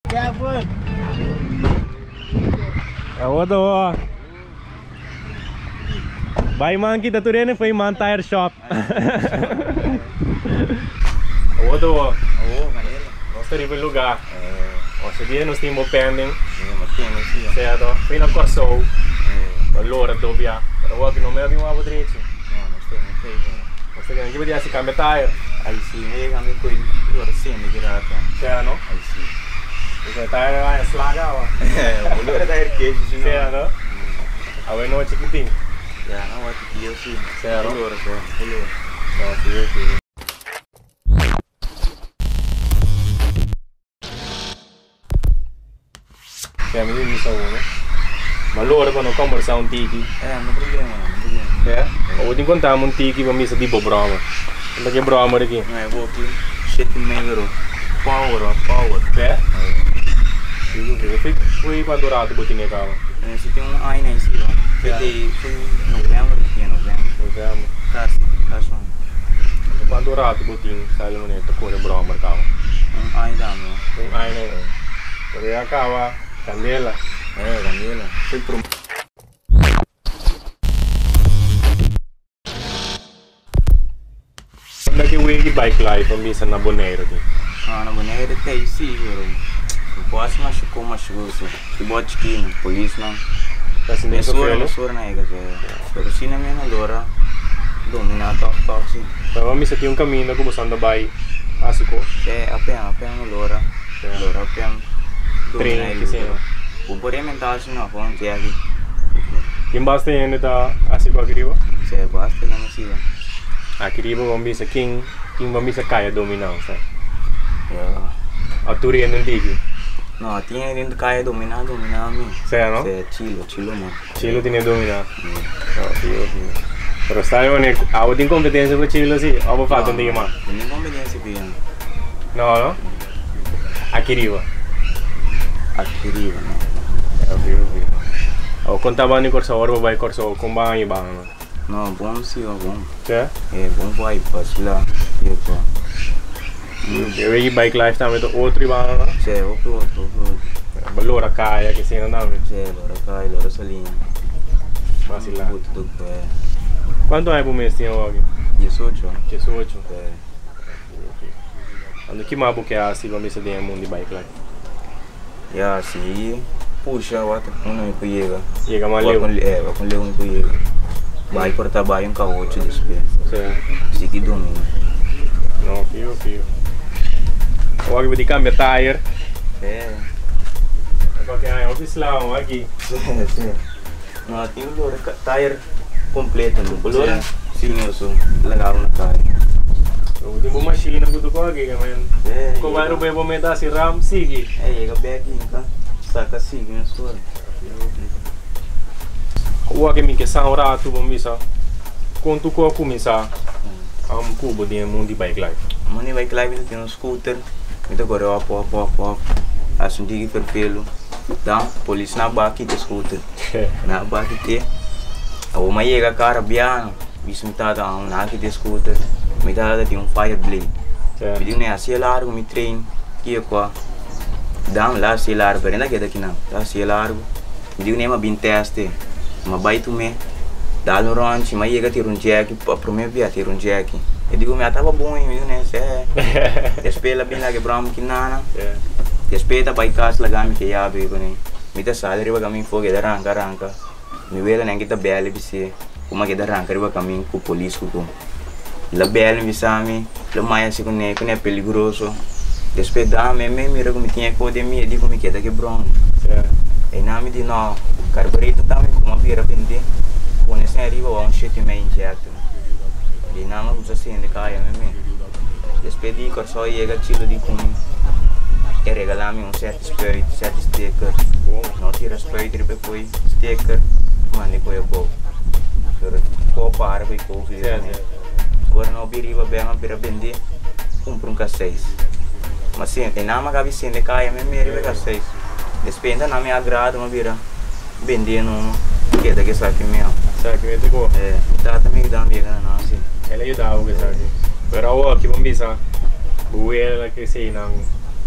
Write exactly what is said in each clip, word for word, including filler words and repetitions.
Kevien. Awo to. Vai man kita tu dia foi man tire shop. Awo to. Oo, kanila. Nós teribe lugar. O se dia nós timo pending. Eh, matino siya. Certo? Foi na Corso. Allora doppia. Però che non mi abbiamo avuto diritto. No, non stai, non stai. Non stai che non vedi si cambia tire. Aí sim, eh, kami ko yung sim di girata. Certo? Aí sim. Porque tire vai slagava. Eh, ulora tire case sino. Certo? Awe no chiquitinho. Ya, no wati kiyo sim. Certo? Ulora ko, ulora. No, sì, sì. Cioè, mi dici uno. Ma allora quando conversa un tiki? Eh, non problema, non problema. Eh? O ti contiamo un tiki per mi sa tipo broma. Perché broma di chi? Eh, walking, shit in megaro. Power, power. Eh? Sì, sì. Poi quando rato bottine cava? Eh, se tem um ai nem sim, foi foi novembro, tinha novembro. Novembro. Casi, casi. Quando rato bottine, sai le monete, cuore broma cava. Um ai dá, meu. Un ai ne. Perché a cava, candela. Eh, Daniela, foi pro Quando che vuoi di bike life, mi sa na Bonaire aqui. Ah, na Bonaire tem sim, bro. Eu posso mas ficou mais gosto. Que bote aqui, polícia não. Tá se nem sofrendo. Sofrendo na ega, pero sim na minha lora. Domina top top sim. Então mi sa ti un cammino come sta andando bai. Asico. É, apenas, apenas lora. Lora apenas. Trem che sei. O porém mental sim não, vamos ter aqui. Quem basta ainda tá asico aqui riba? Se basta não me siga. Aqui riba vamos ver se quem quem vamos ver se caia dominão, sabe? Yeah. A tu riendo um tiki? Não, tinha dentro caia dominar, dominar me. Sei, não? Se chilo, chilo não. Chilo tinha dominar. Não, fio, fio. Pero sai onde a outra incompetência para Chilo sim, ou vou fazer um tiki mais? Não competência bem. Não, não? Aqui riba. Aqui riba, não. É, fio, fio. Ou contava ni corso agora vai corso com banho e banho. Não, bom sim, bom. Certo? É bom vai para lá. E pô. Eu vejo bike life também do outro banho, não? Se outro outro outro. Valora caia que cena não, velho. Se lora cai, lora salinha. Mas lá. Tudo é. Quanto é por mês tinha aqui? dezoito. dezoito. É. Ano que mais porque assim vamos ver se tem mundo de bike life. Ya, sim. Puxa, outra, não me pega. Chega mais leu. É, vai com leu me pega. Vai por trabalho um caote despé. Certo. Se que domina. Não, fio, fio. O aqui vai cambiar tire. É. Agora que é office lá, aqui. Sim, sim. Não, tem o loro tire completo, não. O loro? Sim, eu sou. Legal na cara. Eu tenho uma machine que tu coloca aqui, man. É. Como vai no bem momento assim, ram, sigue. É, chega bem aqui, então. Saca sigue, não sou. O aqui me que são rato, vamos ver. Quanto que eu começar um cubo de mundo de bike life. Mundo bike life tem um scooter. Então agora eu apo, apo, apo. Acho que é perfeito. Então, polícia na bike de scooter. Na bike de. O mais chega cara biano. Isso me tá dando na de scooter. Me tá dando um fire blade. Me digo nem assim largo me treino. Que é qual? Dá um lá assim largo, ainda que daqui não. Tá assim largo. Me digo nem uma bem teste. Uma baita me. Dá no ranch, mas chega ter um jack, para primeiro via ter um jack. Eu digo me tava bom, eu digo né, é. Despela bem lá que bramo que nana. Despeta vai casa lá me que já bebo né. Me tá sala riba caminho fogo da ranca ranca. Me vê lá nem que tá bela bisse. Como que da ranca riba caminho com polícia com. La bela me sabe, la mais assim com né, com é perigoso. Despeda me me mira como tinha que de mim, digo me que da que bramo. E na me di no, carbureto também como vira vender. Quando você arriva a um shit meio incerto. E não me usa assim de caia mesmo. Despedi que só chega tiro de com e regalar-me um certo spirit, certo sticker. Não tira spirit e depois sticker, mande com o bom. Pero para com o vídeo. Agora não biriba bem a bira vender, compra um K seis. Mas sim, e não me cabe assim de caia mesmo, ele K seis. Despenda não me agrada uma bira vendendo um que daqui sabe mesmo. Sabe que me tocou? É, tá também dá amiga não assim. Ela ajudava o que sabe. Pero o aqui vamos ver, o ela que sei não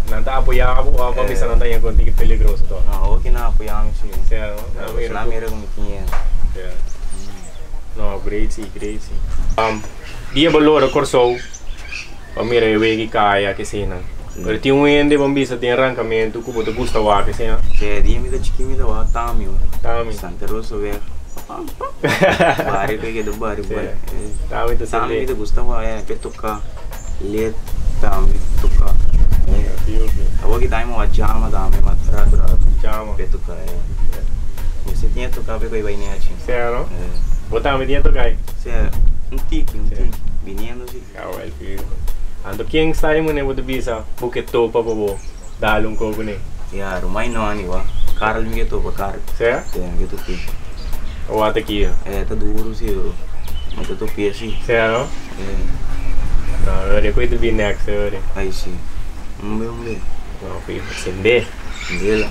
Não tá apoiado ou a missa não tá em conta que é peligroso to? Não, aqui não apoiamos sim. Certo. Na mira como tinha. Certo. No, great sim, great sim. Um, dia balora corso. A mira eu que caia que cena. Pero tinha um ende bombisa tem arrancamento que você gosta wa que cena. Que dia me da chiquinho da wa tami. Tami. Santa Rosa ver. Bari que do bari bari. Tami da Tami me da gosta wa é que tocar. Let tami tocar. Agora que tá uma jama da me matra tra. Jama. Que tocar é. Você tinha tocar be coi vai nem assim. Certo. Botar me tinha tocar. Certo. Um tique, um tique. Viniendo assim. Ah, well, filho. Ando quem está aí mano vou bisa porque topa bobo dar um coco né. Ya, rumah ini ani wa. Karl me to bakar. Certo? Ya, gitu sih. O até aqui. Eh, tá duro sih, bro. Mas eu tô piercing. Certo? Eh, Não, eu cuido bem next, eu. aí sim. Um bem, um bem. Não, filho, acender. Dela.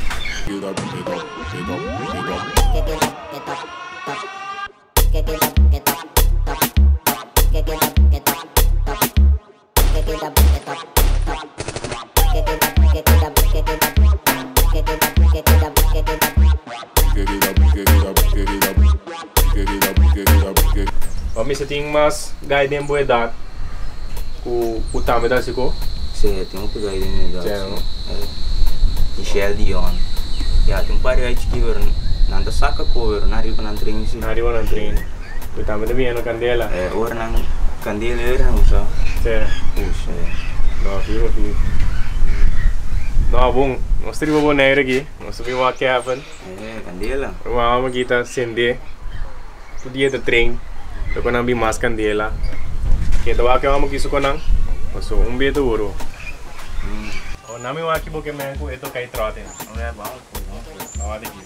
Kami sa ting mas guide yung buhay dat ku utama da siko. Você tem um pegar aí dentro da. Certo. Eh, Michel Dion. Ya, tem um par aí que ver nanda saca cover, na riba nan tring sih. Nari wala train. Utama da biyan kandela. Eh, orang nang kandila orang usah. Certo. Puxa. No, filho, filho. No, bom. Nós temos uma negra aqui. Nós temos uma Kevien. Eh, kandila. Uma alma aqui tá acender. Podia ter trem. Eu não vi mais candela. Que tu vai que vamos aqui isso com não. Mas um beijo ouro. O nome aqui porque me enco eto cai trote. Não é bom. Olha aqui.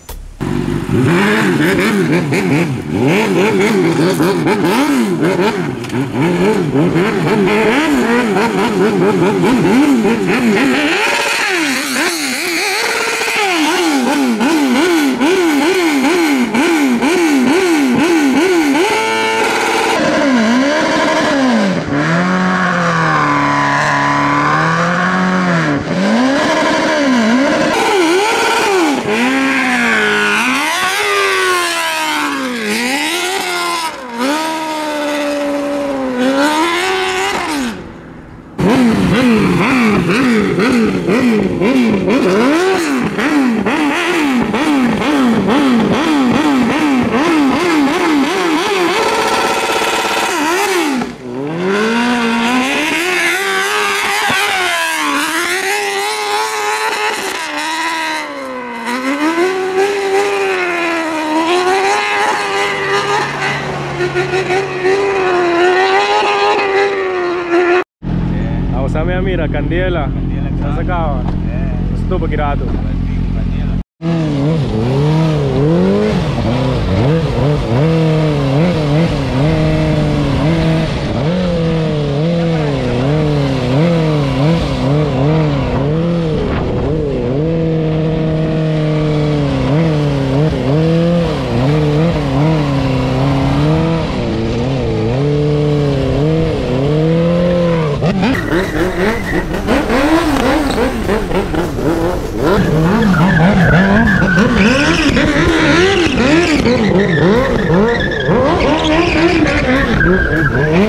Ako sa mga mira, kandela. Sa sakawa. Gusto pa girado. Oh,